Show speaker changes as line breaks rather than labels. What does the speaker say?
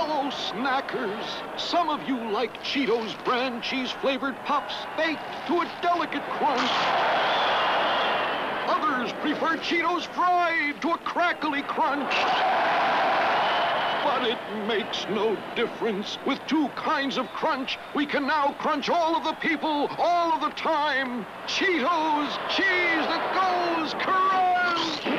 fellow snackers, some of you like Cheetos brand cheese-flavored puffs baked to a delicate crunch. Others prefer Cheetos fried to a crackly crunch. But it makes no difference. With two kinds of crunch, we can now crunch all of the people, all of the time. Cheetos, cheese that goes crunch!